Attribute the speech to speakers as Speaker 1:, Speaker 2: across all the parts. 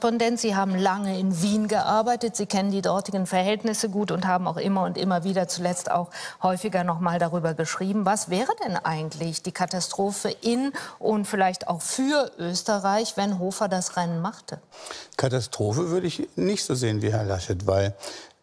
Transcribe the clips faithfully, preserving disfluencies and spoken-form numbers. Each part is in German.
Speaker 1: Korrespondent. Sie haben lange in Wien gearbeitet. Sie kennen die dortigen Verhältnisse gut und haben auch immer und immer wieder, zuletzt auch häufiger noch mal darüber geschrieben. Was wäre denn eigentlich die Katastrophe in und vielleicht auch für Österreich, wenn Hofer das Rennen machte?
Speaker 2: Katastrophe würde ich nicht so sehen wie Herr Laschet, weil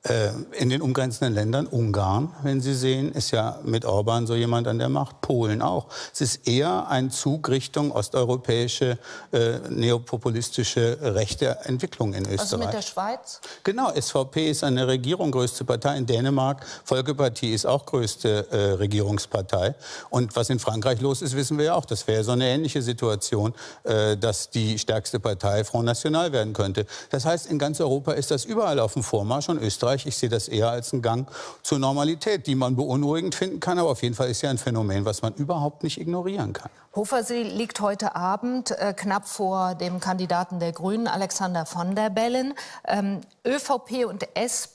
Speaker 2: in den umgrenzenden Ländern, Ungarn, wenn Sie sehen, ist ja mit Orban so jemand an der Macht, Polen auch. Es ist eher ein Zug Richtung osteuropäische, äh, neopopulistische rechte Entwicklung in Österreich.
Speaker 1: Was ist mit der Schweiz?
Speaker 2: Genau, S V P ist eine Regierung, größte Partei in Dänemark. Volkspartie ist auch größte äh, Regierungspartei. Und was in Frankreich los ist, wissen wir ja auch. Das wäre so eine ähnliche Situation, äh, dass die stärkste Partei Front National werden könnte. Das heißt, in ganz Europa ist das überall auf dem Vormarsch und Österreich, ich sehe das eher als einen Gang zur Normalität, die man beunruhigend finden kann. Aber auf jeden Fall ist ja ein Phänomen, was man überhaupt nicht ignorieren kann.
Speaker 1: Hofer, sie liegt heute Abend äh, knapp vor dem Kandidaten der Grünen, Alexander von der Bellen. Ähm, ÖVP und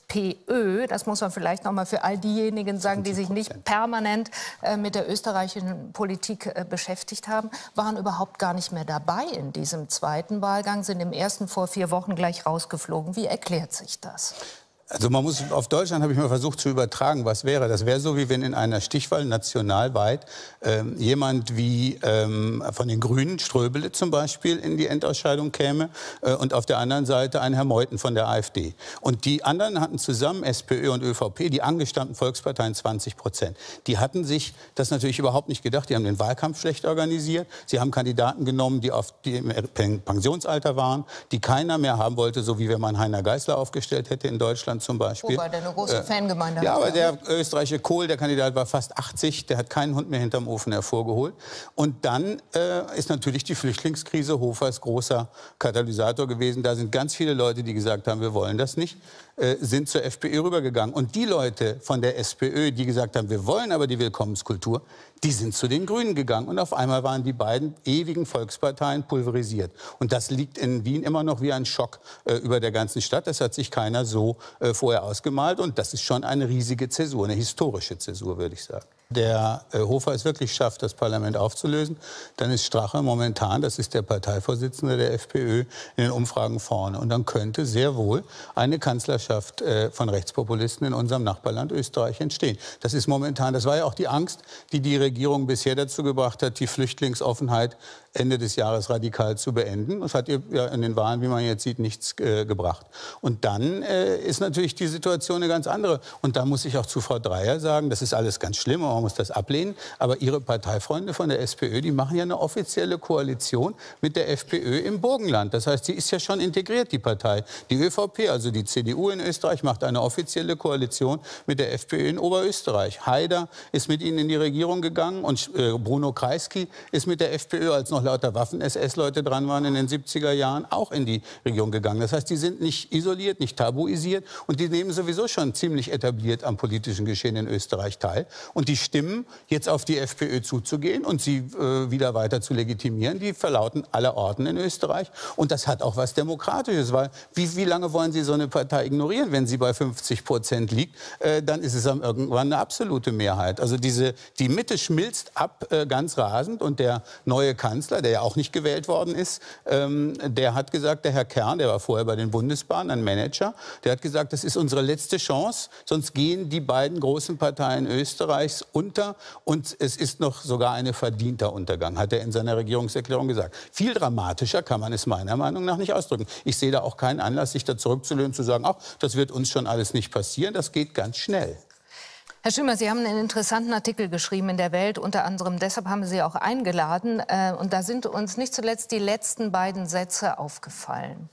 Speaker 1: SPÖ, das muss man vielleicht noch mal für all diejenigen sagen, die sich nicht permanent äh, mit der österreichischen Politik äh, beschäftigt haben, waren überhaupt gar nicht mehr dabei in diesem zweiten Wahlgang, sind im ersten vor vier Wochen gleich rausgeflogen. Wie erklärt sich das?
Speaker 2: Also man muss, auf Deutschland habe ich mal versucht zu übertragen, was wäre. Das wäre so, wie wenn in einer Stichwahl nationalweit ähm, jemand wie ähm, von den Grünen, Ströbele zum Beispiel, in die Endausscheidung käme äh, und auf der anderen Seite ein Herr Meuthen von der AfD. Und die anderen hatten zusammen, SPÖ und ÖVP, die angestammten Volksparteien, zwanzig Prozent. Die hatten sich das natürlich überhaupt nicht gedacht. Die haben den Wahlkampf schlecht organisiert. Sie haben Kandidaten genommen, die, auf, die im Pensionsalter waren, die keiner mehr haben wollte, so wie wenn man Heiner Geißler aufgestellt hätte in Deutschland zum Beispiel.
Speaker 1: Wobei der eine große äh, Fangemeinde
Speaker 2: ja,
Speaker 1: hat.
Speaker 2: Aber der österreichische Kohl, der Kandidat, war fast achtzig. Der hat keinen Hund mehr hinterm Ofen hervorgeholt. Und dann äh, ist natürlich die Flüchtlingskrise Hofers großer Katalysator gewesen. Da sind ganz viele Leute, die gesagt haben, wir wollen das nicht, äh, sind zur FPÖ rübergegangen. Und die Leute von der SPÖ, die gesagt haben, wir wollen aber die Willkommenskultur, die sind zu den Grünen gegangen. Und auf einmal waren die beiden ewigen Volksparteien pulverisiert. Und das liegt in Wien immer noch wie ein Schock äh, über der ganzen Stadt. Das hat sich keiner so äh, vorher ausgemalt. Und das ist schon eine riesige Zäsur, eine historische Zäsur, würde ich sagen. Der äh, Hofer es wirklich schafft, das Parlament aufzulösen, dann ist Strache momentan, das ist der Parteivorsitzende der FPÖ, in den Umfragen vorne. Und dann könnte sehr wohl eine Kanzlerschaft äh, von Rechtspopulisten in unserem Nachbarland Österreich entstehen. Das ist momentan, das war ja auch die Angst, die die Regierung bisher dazu gebracht hat, die Flüchtlingsoffenheit Ende des Jahres radikal zu beenden. Das hat ihr ja in den Wahlen, wie man jetzt sieht, nichts äh, gebracht. Und dann äh, ist natürlich die Situation eine ganz andere. Und da muss ich auch zu Frau Dreyer sagen, das ist alles ganz schlimm, man muss das ablehnen. Aber ihre Parteifreunde von der SPÖ, die machen ja eine offizielle Koalition mit der FPÖ im Burgenland. Das heißt, sie ist ja schon integriert, die Partei. Die ÖVP, also die C D U in Österreich, macht eine offizielle Koalition mit der FPÖ in Oberösterreich. Haider ist mit ihnen in die Regierung gegangen und äh, Bruno Kreisky ist mit der FPÖ, als noch lauter Waffen-S S-Leute dran waren in den siebziger Jahren, auch in die Regierung gegangen. Das heißt, die sind nicht isoliert, nicht tabuisiert und die nehmen sowieso schon ziemlich etabliert am politischen Geschehen in Österreich teil. Und die Stimmen, jetzt auf die FPÖ zuzugehen und sie äh, wieder weiter zu legitimieren, die verlauten aller Orten in Österreich. Und das hat auch was Demokratisches, weil wie, wie lange wollen Sie so eine Partei ignorieren, wenn sie bei fünfzig Prozent liegt? Äh, dann ist es dann irgendwann eine absolute Mehrheit. Also diese, die Mitte schmilzt ab äh, ganz rasend und der neue Kanzler, der ja auch nicht gewählt worden ist, ähm, der hat gesagt, der Herr Kern, der war vorher bei den Bundesbahnen, ein Manager, der hat gesagt, das ist unsere letzte Chance, sonst gehen die beiden großen Parteien Österreichs unter und es ist noch sogar ein verdienter Untergang, hat er in seiner Regierungserklärung gesagt. Viel dramatischer kann man es meiner Meinung nach nicht ausdrücken. Ich sehe da auch keinen Anlass, sich da zurückzulehnen und zu sagen, ach, das wird uns schon alles nicht passieren, das geht ganz schnell.
Speaker 1: Herr Schümer, Sie haben einen interessanten Artikel geschrieben in der Welt, unter anderem deshalb haben wir Sie auch eingeladen. Äh, und da sind uns nicht zuletzt die letzten beiden Sätze aufgefallen.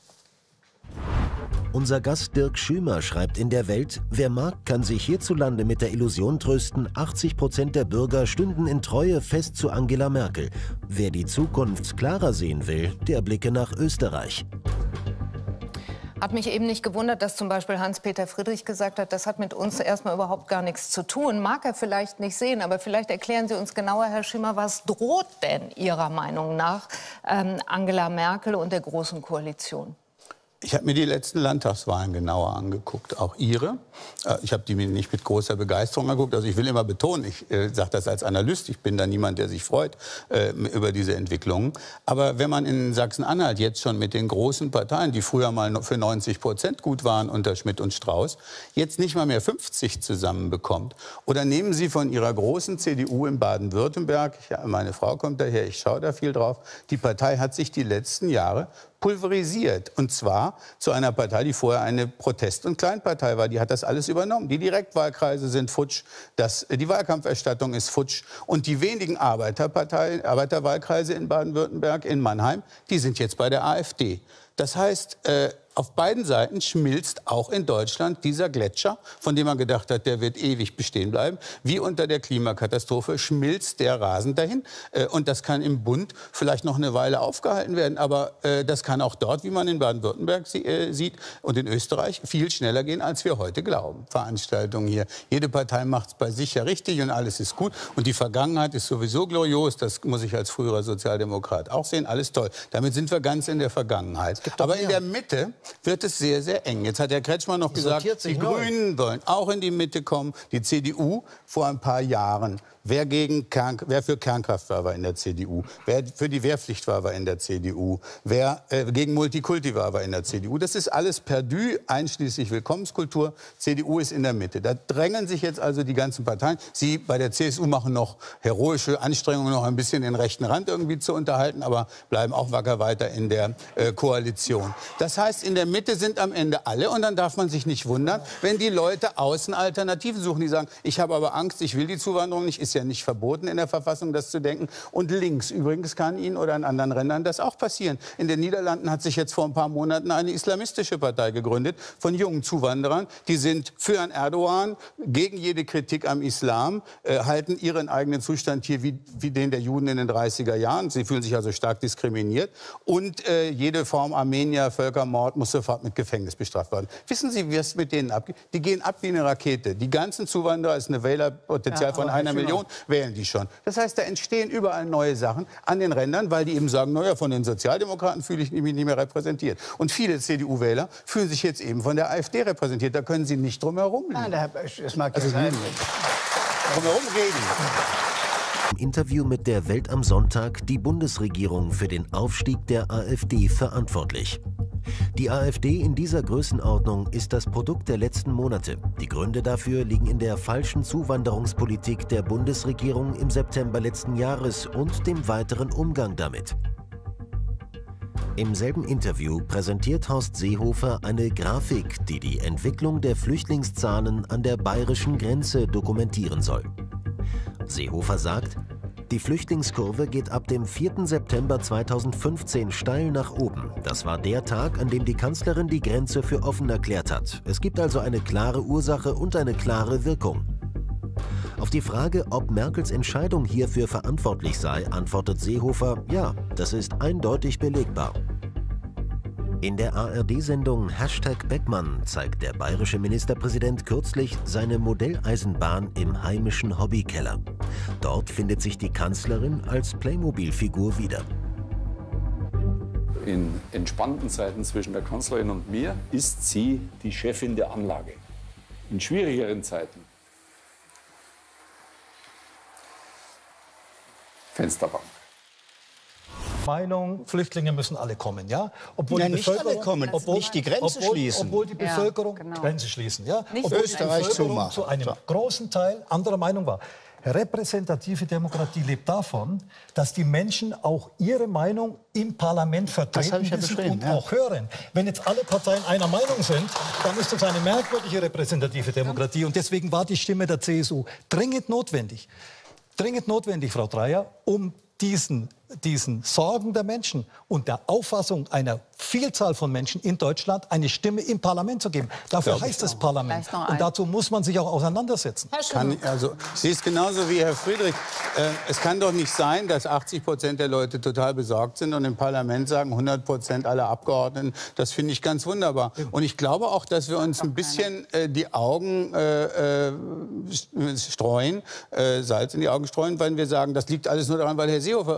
Speaker 3: Unser Gast Dirk Schümer schreibt in der Welt, wer mag, kann sich hierzulande mit der Illusion trösten, achtzig Prozent der Bürger stünden in Treue fest zu Angela Merkel. Wer die Zukunft klarer sehen will, der blicke nach Österreich.
Speaker 1: Hat mich eben nicht gewundert, dass zum Beispiel Hans-Peter Friedrich gesagt hat, das hat mit uns erstmal überhaupt gar nichts zu tun. Mag er vielleicht nicht sehen, aber vielleicht erklären Sie uns genauer, Herr Schümer, was droht denn Ihrer Meinung nach ähm, Angela Merkel und der Großen Koalition?
Speaker 2: Ich habe mir die letzten Landtagswahlen genauer angeguckt, auch Ihre. Ich habe die mir nicht mit großer Begeisterung angeguckt. Also ich will immer betonen, ich äh, sage das als Analyst, ich bin da niemand, der sich freut äh, über diese Entwicklungen. Aber wenn man in Sachsen-Anhalt jetzt schon mit den großen Parteien, die früher mal für neunzig Prozent gut waren unter Schmidt und Strauß, jetzt nicht mal mehr fünfzig zusammenbekommt. Oder nehmen Sie von Ihrer großen C D U in Baden-Württemberg, ja, meine Frau kommt daher, ich schaue da viel drauf, die Partei hat sich die letzten Jahre pulverisiert. Und zwar zu einer Partei, die vorher eine Protest- und Kleinpartei war. Die hat das alles übernommen. Die Direktwahlkreise sind futsch, das, die Wahlkampferstattung ist futsch. Und die wenigen Arbeiterparteien, Arbeiterwahlkreise in Baden-Württemberg, in Mannheim, die sind jetzt bei der AfD. Das heißt, äh, auf beiden Seiten schmilzt auch in Deutschland dieser Gletscher, von dem man gedacht hat, der wird ewig bestehen bleiben. Wie unter der Klimakatastrophe schmilzt der rasend dahin. Äh, und das kann im Bund vielleicht noch eine Weile aufgehalten werden. Aber äh, das kann auch dort, wie man in Baden-Württemberg sie, äh, sieht und in Österreich, viel schneller gehen, als wir heute glauben. Veranstaltungen hier. Jede Partei macht es bei sich ja richtig und alles ist gut. Und die Vergangenheit ist sowieso glorios. Das muss ich als früherer Sozialdemokrat auch sehen. Alles toll. Damit sind wir ganz in der Vergangenheit. Aber in der Mitte wird es sehr, sehr eng. Jetzt hat Herr Kretschmann noch gesagt, die Grünen wollen auch in die Mitte kommen. Die C D U vor ein paar Jahren. Wer, gegen Kern, wer für Kernkraft war, war in der C D U. Wer für die Wehrpflicht war, war in der C D U. Wer äh, gegen Multikulti war, war in der C D U. Das ist alles perdu, einschließlich Willkommenskultur. C D U ist in der Mitte. Da drängen sich jetzt also die ganzen Parteien. Sie bei der C S U machen noch heroische Anstrengungen, noch ein bisschen den rechten Rand irgendwie zu unterhalten, aber bleiben auch wacker weiter in der äh, Koalition. Das heißt, in der Mitte sind am Ende alle. Und dann darf man sich nicht wundern, wenn die Leute außen Alternativen suchen. Die sagen, ich habe aber Angst, ich will die Zuwanderung nicht. Ist ja nicht verboten in der Verfassung, das zu denken. Und links übrigens kann Ihnen oder in anderen Ländern das auch passieren. In den Niederlanden hat sich jetzt vor ein paar Monaten eine islamistische Partei gegründet von jungen Zuwanderern. Die sind für Herrn Erdogan, gegen jede Kritik am Islam, äh, halten ihren eigenen Zustand hier wie, wie den der Juden in den dreißiger Jahren. Sie fühlen sich also stark diskriminiert. Und äh, jede Form Armenier, Völkermord muss sofort mit Gefängnis bestraft werden. Wissen Sie, wie es mit denen abgeht? Die gehen ab wie eine Rakete. Die ganzen Zuwanderer ist eine Wählerpotenzial ja, von einer Million. Wählen die schon. Das heißt, da entstehen überall neue Sachen an den Rändern, weil die eben sagen, naja, von den Sozialdemokraten fühle ich mich nicht mehr repräsentiert. Und viele C D U-Wähler fühlen sich jetzt eben von der AfD repräsentiert. Da können sie nicht drum herum liegen.
Speaker 4: Nein, das mag also sein.
Speaker 2: Drum herum reden.
Speaker 3: Im Interview mit der Welt am Sonntag die Bundesregierung für den Aufstieg der AfD verantwortlich. Die AfD in dieser Größenordnung ist das Produkt der letzten Monate. Die Gründe dafür liegen in der falschen Zuwanderungspolitik der Bundesregierung im September letzten Jahres und dem weiteren Umgang damit. Im selben Interview präsentiert Horst Seehofer eine Grafik, die die Entwicklung der Flüchtlingszahlen an der bayerischen Grenze dokumentieren soll. Seehofer sagt, die Flüchtlingskurve geht ab dem vierten September zweitausendfünfzehn steil nach oben. Das war der Tag, an dem die Kanzlerin die Grenze für offen erklärt hat. Es gibt also eine klare Ursache und eine klare Wirkung. Auf die Frage, ob Merkels Entscheidung hierfür verantwortlich sei, antwortet Seehofer, ja, das ist eindeutig belegbar. In der A R D-Sendung Hashtag Beckmann zeigt der bayerische Ministerpräsident kürzlich seine Modelleisenbahn im heimischen Hobbykeller. Dort findet sich die Kanzlerin als Playmobil-Figur wieder.
Speaker 5: In entspannten Zeiten zwischen der Kanzlerin und mir ist sie die Chefin der Anlage. In schwierigeren Zeiten Fensterbank.
Speaker 6: Meinung, Flüchtlinge müssen alle kommen, ja? Obwohl
Speaker 4: ja,
Speaker 6: die
Speaker 4: nicht
Speaker 6: Bevölkerung,
Speaker 4: alle kommen,
Speaker 6: obwohl,
Speaker 4: nicht die Grenze
Speaker 6: obwohl,
Speaker 4: schließen.
Speaker 6: Obwohl die Bevölkerung,
Speaker 7: ja, genau.
Speaker 6: Grenze schließen, ja?
Speaker 7: Nicht
Speaker 6: obwohl
Speaker 4: Österreich
Speaker 6: die Bevölkerung
Speaker 4: zumachen.
Speaker 6: zu einem
Speaker 4: So.
Speaker 6: großen Teil anderer Meinung war. Repräsentative Demokratie lebt davon, dass die Menschen auch ihre Meinung im Parlament vertreten
Speaker 4: ja
Speaker 6: müssen und
Speaker 4: ja.
Speaker 6: auch hören. Wenn jetzt alle Parteien einer Meinung sind, dann ist das eine merkwürdige repräsentative Demokratie. Und deswegen war die Stimme der C S U dringend notwendig. Dringend notwendig, Frau Dreyer, um diesen, diesen Sorgen der Menschen und der Auffassung einer Vielzahl von Menschen in Deutschland eine Stimme im Parlament zu geben. Dafür heißt es Parlament. Und dazu muss man sich auch auseinandersetzen.
Speaker 2: Kann, also, sie ist genauso wie Herr Friedrich. Äh, es kann doch nicht sein, dass achtzig Prozent der Leute total besorgt sind und im Parlament sagen hundert Prozent aller Abgeordneten. Das finde ich ganz wunderbar. Und ich glaube auch, dass wir uns ein bisschen äh, die Augen äh, streuen, äh, Salz in die Augen streuen, weil wir sagen, das liegt alles nur daran, weil Herr Seehofer irgendwas gesagt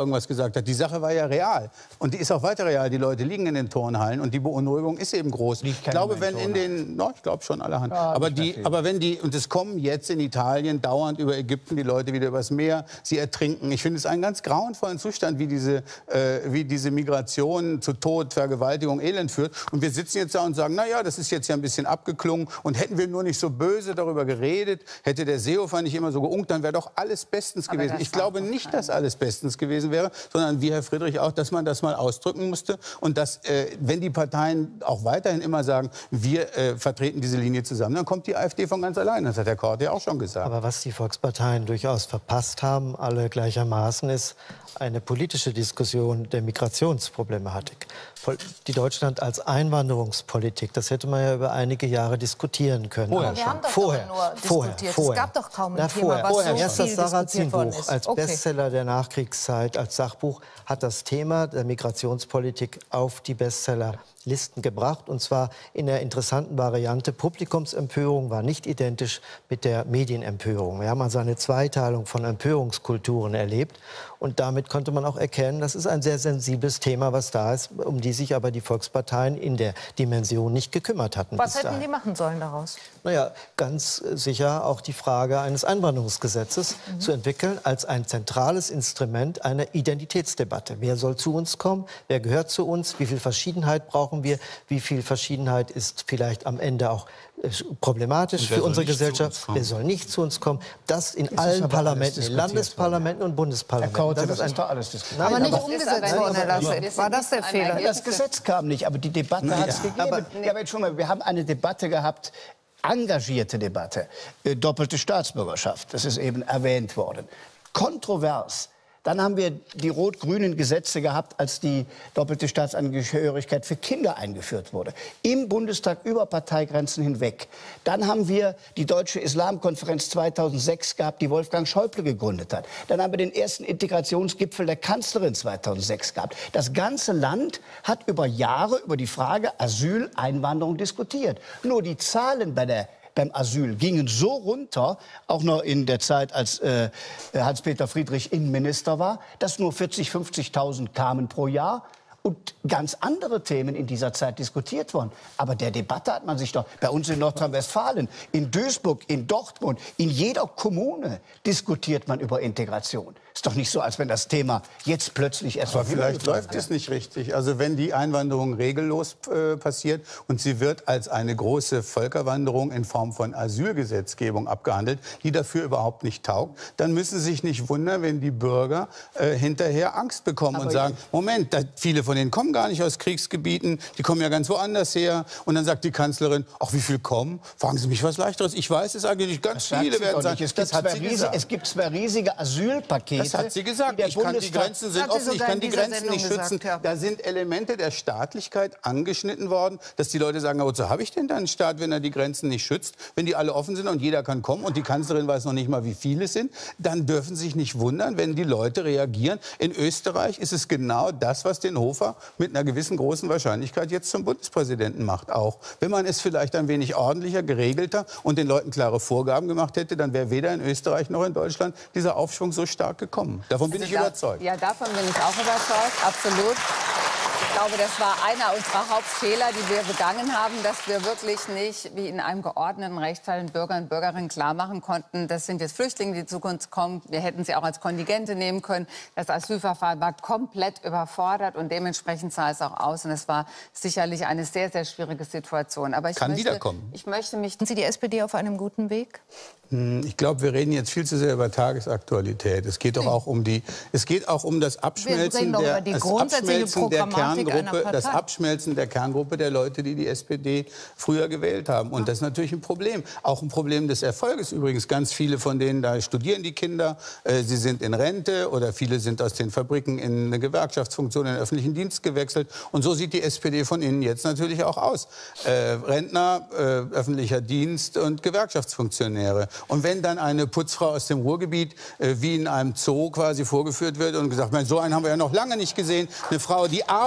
Speaker 2: gesagt hat. Die Sache war ja real. Und die ist auch weiter real. Die Leute liegen in den Turnhallen und die Beunruhigung ist eben groß. Ich glaube, wenn in den, no, ich glaube schon allerhand. Ja, aber, die, aber wenn die, und es kommen jetzt in Italien dauernd über Ägypten die Leute wieder übers Meer, sie ertrinken. Ich finde es einen ganz grauenvollen Zustand, wie diese, äh, wie diese Migration zu Tod, Vergewaltigung, Elend führt. Und wir sitzen jetzt da und sagen, na ja, das ist jetzt ja ein bisschen abgeklungen. Und hätten wir nur nicht so böse darüber geredet, hätte der Seehofer nicht immer so geunkt, dann wäre doch alles bestens aber gewesen. Ich glaube nicht, dass alles bestens gewesen wäre, sondern wie Herr Friedrich auch, dass man das mal ausdrücken musste. Und dass, äh, wenn die Parteien auch weiterhin immer sagen, wir äh, vertreten diese Linie zusammen, dann kommt die AfD von ganz allein. Das hat Herr Korte ja auch schon gesagt.
Speaker 4: Aber was die Volksparteien durchaus verpasst haben, alle gleichermaßen, ist eine politische Diskussion der Migrationsproblematik. Die Deutschland als Einwanderungspolitik, das hätte man ja über einige Jahre diskutieren können.
Speaker 1: Vorher, wir haben doch
Speaker 4: vorher,
Speaker 1: nur
Speaker 4: vorher,
Speaker 1: diskutiert.
Speaker 4: vorher.
Speaker 1: Es gab doch kaum ein
Speaker 4: Na,
Speaker 1: Thema,
Speaker 4: vorher.
Speaker 1: was
Speaker 4: vorher.
Speaker 1: so
Speaker 4: Erst
Speaker 1: viel
Speaker 4: das Sarrazin-Buch als
Speaker 1: okay.
Speaker 4: Bestseller der Nachkriegszeit, als Sachbuch, hat das Thema der Migrationspolitik auf die Bestsellerlisten gebracht. Und zwar in der interessanten Variante, Publikumsempörung war nicht identisch mit der Medienempörung. Wir haben also eine Zweiteilung von Empörungskulturen erlebt. Und damit konnte man auch erkennen, das ist ein sehr sensibles Thema, was da ist, um die sich aber die Volksparteien in der Dimension nicht gekümmert hatten.
Speaker 1: Was hätten die machen sollen daraus?
Speaker 4: Naja, ganz sicher auch die Frage eines Einwanderungsgesetzes mhm. zu entwickeln als ein zentrales Instrument einer Identitätsdebatte. Wer soll zu uns kommen? Wer gehört zu uns? Wie viel Verschiedenheit brauchen wir? Wie viel Verschiedenheit ist vielleicht am Ende auch problematisch für unsere Gesellschaft? Wer soll nicht zu uns kommen? Das in das allen Parlamenten, in Landesparlamenten und Bundesparlamenten.
Speaker 7: Korte,
Speaker 4: das,
Speaker 7: das
Speaker 4: ist,
Speaker 7: ist doch alles diskutiert.
Speaker 1: Aber nicht
Speaker 7: aber
Speaker 1: umgesetzt worden, Herr Laschet. War das der Fehler?
Speaker 7: Das Gesetz kam nicht, aber die Debatte
Speaker 2: ja.
Speaker 7: hat es gegeben. Aber, ja, aber jetzt schon mal, wir haben eine Debatte gehabt, engagierte Debatte, äh, doppelte Staatsbürgerschaft, das ist eben erwähnt worden. Kontrovers. Dann haben wir die rot-grünen Gesetze gehabt, als die doppelte Staatsangehörigkeit für Kinder eingeführt wurde. Im Bundestag über Parteigrenzen hinweg. Dann haben wir die Deutsche Islamkonferenz zweitausendsechs gehabt, die Wolfgang Schäuble gegründet hat. Dann haben wir den ersten Integrationsgipfel der Kanzlerin zweitausendsechs gehabt. Das ganze Land hat über Jahre über die Frage Asyl, Einwanderung diskutiert. Nur die Zahlen bei der beim Asyl gingen so runter, auch noch in der Zeit, als äh, Hans-Peter Friedrich Innenminister war, dass nur vierzigtausend, fünfzigtausend kamen pro Jahr. Und ganz andere Themen in dieser Zeit diskutiert worden. Aber der Debatte hat man sich doch bei uns in Nordrhein-Westfalen, in Duisburg, in Dortmund, in jeder Kommune diskutiert man über Integration. Ist doch nicht so, als wenn das Thema jetzt plötzlich erst.
Speaker 2: Aber vielleicht läuft es nicht richtig. Also wenn die Einwanderung regellos äh, passiert und sie wird als eine große Völkerwanderung in Form von Asylgesetzgebung abgehandelt, die dafür überhaupt nicht taugt, dann müssen Sie sich nicht wundern, wenn die Bürger äh, hinterher Angst bekommen. Aber und sagen, Moment, da, viele von denen kommen gar nicht aus Kriegsgebieten, die kommen ja ganz woanders her. Und dann sagt die Kanzlerin, ach, wie viel kommen? Fragen Sie mich was Leichteres. Ich weiß es eigentlich, ganz das viele werden sagen,
Speaker 7: es
Speaker 2: das hat sie
Speaker 7: riesig, es gibt zwei riesige Asylpakete.
Speaker 2: Das hat sie gesagt. Ich kann, die Grenzen sind offen, ich kann die Grenzen nicht schützen. Gesagt, ja. Da sind Elemente der Staatlichkeit angeschnitten worden, dass die Leute sagen, wozu habe ich denn dann einen Staat, wenn er die Grenzen nicht schützt? Wenn die alle offen sind und jeder kann kommen und die Kanzlerin weiß noch nicht mal, wie viele es sind, dann dürfen Sie sich nicht wundern, wenn die Leute reagieren. In Österreich ist es genau das, was den Hofer mit einer gewissen großen Wahrscheinlichkeit jetzt zum Bundespräsidenten macht. Auch wenn man es vielleicht ein wenig ordentlicher, geregelter und den Leuten klare Vorgaben gemacht hätte, dann wäre weder in Österreich noch in Deutschland dieser Aufschwung so stark gekommen. Davon bin also ich da, überzeugt.
Speaker 8: Ja, davon bin ich auch überzeugt, absolut. Ich glaube, das war einer unserer Hauptfehler, die wir begangen haben, dass wir wirklich nicht, wie in einem geordneten Rechtsfall, den Bürgern und Bürgerinnen klar machen konnten, das sind jetzt Flüchtlinge, die zu uns kommen. Wir hätten sie auch als Kontingente nehmen können. Das Asylverfahren war komplett überfordert und dementsprechend sah es auch aus. Und es war sicherlich eine sehr, sehr schwierige Situation. Aber ich
Speaker 2: Kann
Speaker 8: möchte,
Speaker 2: wiederkommen.
Speaker 8: Ich möchte mich...
Speaker 1: Sind Sie die S P D auf einem guten Weg?
Speaker 2: Ich glaube, wir reden jetzt viel zu sehr über Tagesaktualität. Es geht doch auch um die, es geht auch um das Abschmelzen der, das Abschmelzen der Kerngruppe, das Abschmelzen der Kerngruppe der Leute, die die S P D früher gewählt haben. Und das ist natürlich ein Problem. Auch ein Problem des Erfolges übrigens. Ganz viele von denen, da studieren die Kinder, äh, sie sind in Rente oder viele sind aus den Fabriken in eine Gewerkschaftsfunktion, in den öffentlichen Dienst gewechselt. Und so sieht die S P D von innen jetzt natürlich auch aus. Äh, Rentner, äh, öffentlicher Dienst und Gewerkschaftsfunktionäre. Und wenn dann eine Putzfrau aus dem Ruhrgebiet äh, wie in einem Zoo quasi vorgeführt wird und gesagt, so einen haben wir ja noch lange nicht gesehen, eine Frau, die arbeitet,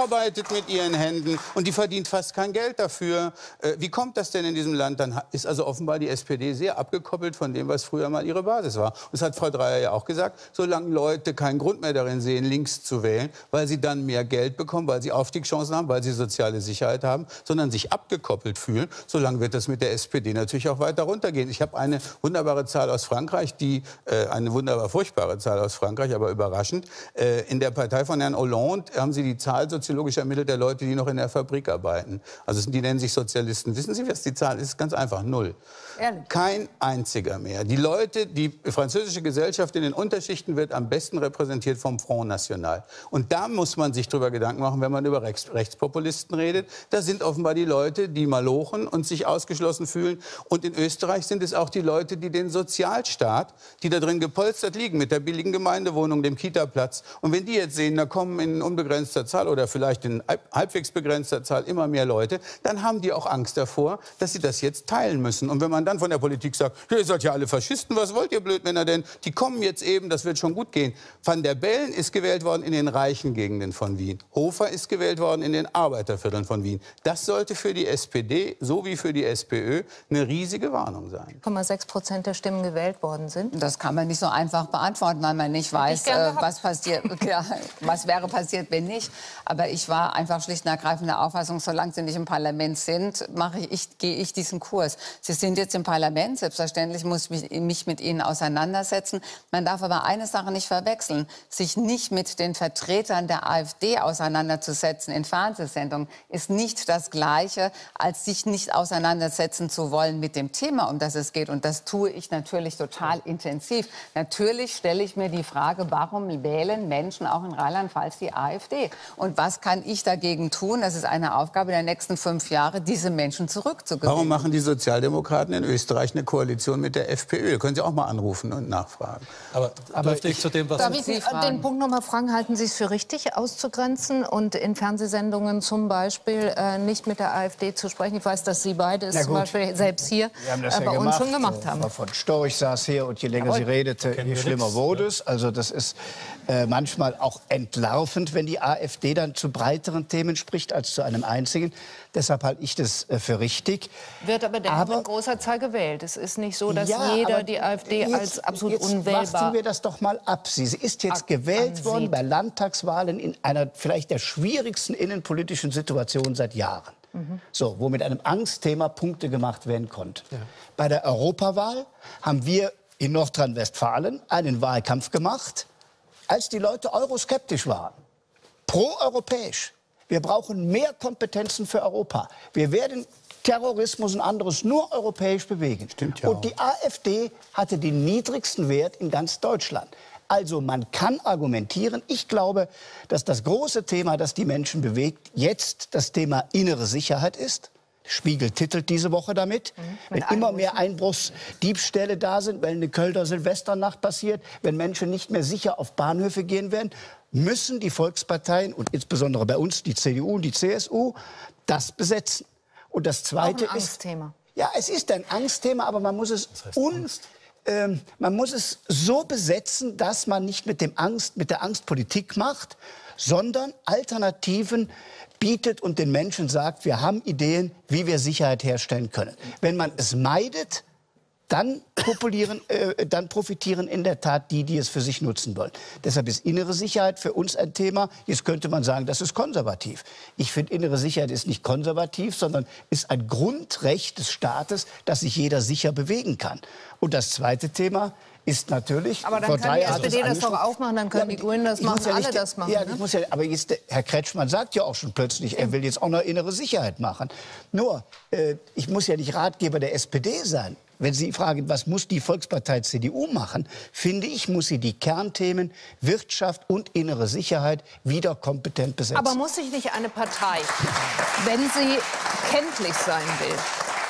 Speaker 2: arbeitet mit ihren Händen und die verdient fast kein Geld dafür. Äh, wie kommt das denn in diesem Land? Dann ist also offenbar die S P D sehr abgekoppelt von dem, was früher mal ihre Basis war. Und das hat Frau Dreyer ja auch gesagt, solange Leute keinen Grund mehr darin sehen, links zu wählen, weil sie dann mehr Geld bekommen, weil sie Aufstiegschancen haben, weil sie soziale Sicherheit haben, sondern sich abgekoppelt fühlen, solange wird das mit der S P D natürlich auch weiter runtergehen. Ich habe eine wunderbare Zahl aus Frankreich, die, äh, eine wunderbar furchtbare Zahl aus Frankreich, aber überraschend. Äh, in der Partei von Herrn Hollande haben sie die Zahl soziologisch ermittelt der Leute, die noch in der Fabrik arbeiten. Also die nennen sich Sozialisten. Wissen Sie, was die Zahl ist? Ganz einfach, null.
Speaker 1: Ehrlich?
Speaker 2: Kein einziger mehr. Die Leute, die französische Gesellschaft in den Unterschichten wird am besten repräsentiert vom Front National. Und da muss man sich drüber Gedanken machen, wenn man über Rechts Rechtspopulisten redet. Da sind offenbar die Leute, die malochen und sich ausgeschlossen fühlen. Und in Österreich sind es auch die Leute, die den Sozialstaat, die da drin gepolstert liegen, mit der billigen Gemeindewohnung, dem Kita-Platz. Und wenn die jetzt sehen, da kommen in unbegrenzter Zahl oder vielleicht in halbwegs begrenzter Zahl immer mehr Leute, dann haben die auch Angst davor, dass sie das jetzt teilen müssen. Und wenn man dann von der Politik sagt, ja, ihr seid ja alle Faschisten, was wollt ihr Blödmänner denn? Die kommen jetzt eben, das wird schon gut gehen. Van der Bellen ist gewählt worden in den reichen Gegenden von Wien. Hofer ist gewählt worden in den Arbeitervierteln von Wien. Das sollte für die S P D, so wie für die SPÖ, eine riesige Warnung sein.
Speaker 1: null Komma sechs Prozent der Stimmen gewählt worden sind.
Speaker 8: Das kann man nicht so einfach beantworten, weil man nicht weiß, äh, was passiert, ja, was wäre passiert, wenn nicht. Aber ich war einfach schlicht und ergreifend der Auffassung, solange sie nicht im Parlament sind, mache ich, ich, gehe ich diesen Kurs. Sie sind jetzt im Parlament, selbstverständlich muss ich mich mit ihnen auseinandersetzen. Man darf aber eine Sache nicht verwechseln, sich nicht mit den Vertretern der AfD auseinanderzusetzen in Fernsehsendungen ist nicht das Gleiche, als sich nicht auseinandersetzen zu wollen mit dem Thema, um das es geht. Und das tue ich natürlich total intensiv. Natürlich stelle ich mir die Frage, warum wählen Menschen auch in Rheinland-Pfalz die AfD? Und was kann ich dagegen tun? Das ist eine Aufgabe der nächsten fünf Jahre, diese Menschen zurückzugewinnen.
Speaker 2: Warum machen die Sozialdemokraten in Österreich eine Koalition mit der FPÖ? Können Sie auch mal anrufen und nachfragen.
Speaker 6: Aber, aber dürfte ich zu dem, was
Speaker 1: Darf ich Sie den Punkt noch mal fragen? Halten Sie es für richtig, auszugrenzen und in Fernsehsendungen zum Beispiel äh, nicht mit der AfD zu sprechen? Ich weiß, dass Sie beide es zum Beispiel selbst hier
Speaker 7: Wir haben das
Speaker 1: äh,
Speaker 7: ja
Speaker 1: bei
Speaker 7: gemacht.
Speaker 1: uns schon gemacht haben.
Speaker 7: Frau von Storch saß hier und je länger
Speaker 1: Jawohl.
Speaker 7: sie redete, je schlimmer wurde es. Also das ist äh, manchmal auch entlarvend, wenn die AfD dann zu breiteren Themen spricht als zu einem einzigen. Deshalb halte ich das äh, für richtig.
Speaker 1: Wird aber dennoch
Speaker 7: Aber-
Speaker 1: mit großer Zahl gewählt. Es ist nicht so, dass
Speaker 7: Ja,
Speaker 1: jeder
Speaker 7: aber
Speaker 1: die AfD
Speaker 7: jetzt,
Speaker 1: als absolut
Speaker 7: jetzt
Speaker 1: unwählbar...
Speaker 7: warten wir das doch mal ab. Sie ist jetzt
Speaker 1: Ab-
Speaker 7: gewählt
Speaker 1: ansieht.
Speaker 7: worden bei Landtagswahlen in einer vielleicht der schwierigsten innenpolitischen Situation seit Jahren.
Speaker 1: Mhm.
Speaker 7: So, wo mit einem Angstthema Punkte gemacht werden konnten. Ja. Bei der Europawahl haben wir in Nordrhein-Westfalen einen Wahlkampf gemacht, als die Leute euroskeptisch waren. Pro-europäisch. Wir brauchen mehr Kompetenzen für Europa. Wir werden Terrorismus und anderes nur europäisch bewegen.
Speaker 2: Stimmt ja
Speaker 7: und die AfD hatte den niedrigsten Wert in ganz Deutschland. Also man kann argumentieren. Ich glaube, dass das große Thema, das die Menschen bewegt, jetzt das Thema innere Sicherheit ist. Spiegel titelt diese Woche damit. Mhm. Wenn immer mehr Einbruchsdiebstähle da sind, wenn eine Kölner Silvesternacht passiert, wenn Menschen nicht mehr sicher auf Bahnhöfe gehen werden, müssen die Volksparteien und insbesondere bei uns die C D U und die C S U das besetzen. Und das Zweite
Speaker 1: Auch ein
Speaker 7: ist,
Speaker 1: Angstthema.
Speaker 7: ja, es ist ein Angstthema, aber man muss es un, ähm, man muss es so besetzen, dass man nicht mit dem Angst, mit der Angst Politik macht, sondern Alternativen bietet und den Menschen sagt, wir haben Ideen, wie wir Sicherheit herstellen können. Wenn man es meidet, dann, populieren, äh, dann profitieren in der Tat die, die es für sich nutzen wollen. Deshalb ist innere Sicherheit für uns ein Thema. Jetzt könnte man sagen, das ist konservativ. Ich finde, innere Sicherheit ist nicht konservativ, sondern ist ein Grundrecht des Staates, dass sich jeder sicher bewegen kann. Und das zweite Thema ist natürlich...
Speaker 1: Aber dann
Speaker 7: vor
Speaker 1: kann
Speaker 7: drei
Speaker 1: die
Speaker 7: Jahren
Speaker 1: S P D das doch
Speaker 7: angesprochen.
Speaker 1: auch machen, dann können
Speaker 7: Ja,
Speaker 1: die Grünen das
Speaker 7: ich muss
Speaker 1: machen,
Speaker 7: ja
Speaker 1: alle
Speaker 7: nicht-
Speaker 1: das machen.
Speaker 7: Ja,
Speaker 1: ne?
Speaker 7: ich muss ja, aber jetzt, der Herr Kretschmann sagt ja auch schon plötzlich, er will jetzt auch noch innere Sicherheit machen. Nur, äh, ich muss ja nicht Ratgeber der S P D sein. Wenn Sie fragen, was muss die Volkspartei C D U machen, finde ich, muss sie die Kernthemen Wirtschaft und innere Sicherheit wieder kompetent besetzen.
Speaker 1: Aber muss sich nicht eine Partei, wenn sie kenntlich sein will,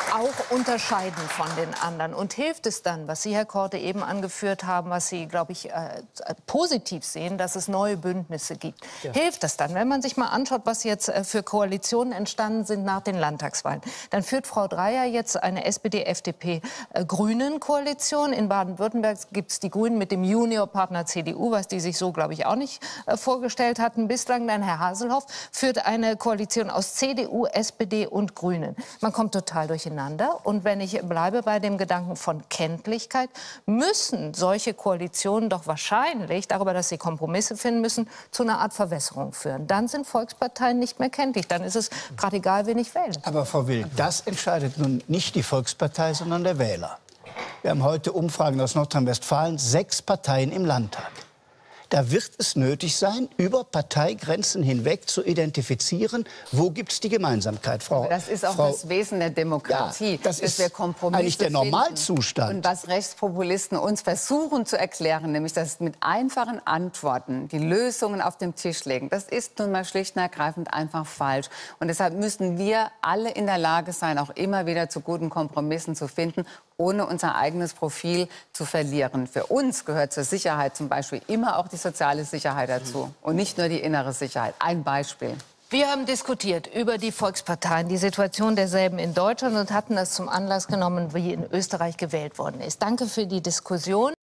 Speaker 1: auch unterscheiden von den anderen? Und hilft es dann, was Sie, Herr Korte, eben angeführt haben, was Sie, glaube ich, äh, positiv sehen, dass es neue Bündnisse gibt? Ja. Hilft das dann, wenn man sich mal anschaut, was jetzt äh, für Koalitionen entstanden sind nach den Landtagswahlen? Dann führt Frau Dreyer jetzt eine S P D F D P-Grünen-Koalition. In Baden-Württemberg gibt es die Grünen mit dem Juniorpartner C D U, was die sich so, glaube ich, auch nicht äh, vorgestellt hatten bislang. Dann Herr Haselhoff führt eine Koalition aus C D U, S P D und Grünen. Man kommt total durcheinander. Und wenn ich bleibe bei dem Gedanken von Kenntlichkeit, müssen solche Koalitionen doch wahrscheinlich, darüber, dass sie Kompromisse finden müssen, zu einer Art Verwässerung führen. Dann sind Volksparteien nicht mehr kenntlich. Dann ist es gerade egal, wen ich wähle.
Speaker 7: Aber Frau Wild, das entscheidet nun nicht die Volkspartei, sondern der Wähler. Wir haben heute Umfragen aus Nordrhein-Westfalen, sechs Parteien im Landtag. Da wird es nötig sein, über Parteigrenzen hinweg zu identifizieren, wo gibt es die Gemeinsamkeit, Frau.
Speaker 8: Aber das ist auch
Speaker 7: Frau,
Speaker 8: das Wesen der Demokratie,
Speaker 7: ja, das
Speaker 8: dass
Speaker 7: ist
Speaker 8: wir Kompromisse
Speaker 7: eigentlich der Normalzustand.
Speaker 8: finden. Und was Rechtspopulisten uns versuchen zu erklären, nämlich dass mit einfachen Antworten die Lösungen auf den Tisch legen, das ist nun mal schlicht und ergreifend einfach falsch. Und deshalb müssen wir alle in der Lage sein, auch immer wieder zu guten Kompromissen zu finden, ohne unser eigenes Profil zu verlieren. Für uns gehört zur Sicherheit zum Beispiel immer auch die soziale Sicherheit dazu und nicht nur die innere Sicherheit. Ein Beispiel.
Speaker 1: Wir haben diskutiert über die Volksparteien, die Situation derselben in Deutschland und hatten das zum Anlass genommen, wie in Österreich gewählt worden ist. Danke für die Diskussion.